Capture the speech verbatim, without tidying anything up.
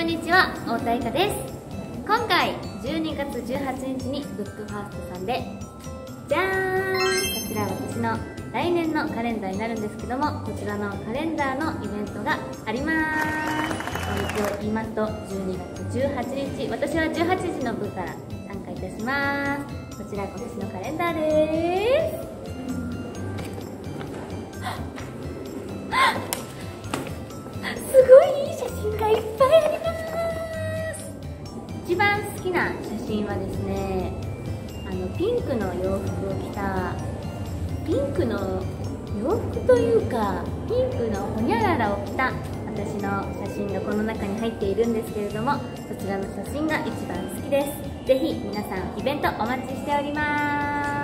んにちは、太田愛花です。今回じゅうにがつじゅうはちにちにブックファーストさんでじゃーん、こちら私の来年のカレンダーになるんですけども、こちらのカレンダーのイベントがあります。一応言いますとじゅうにがつじゅうはちにち、私はじゅうはちじの部から参加いたします。こちら今年のカレンダーでーす。すごいいい写真がいっぱいあります。一番好きな写真はですね、あのピンクの洋服を着た、ピンクの洋服というかピンクのホニャララを着た私の写真がこの中に入っているんですけれども、そちらの写真が一番好きです。ぜひ皆さんイベントお待ちしております。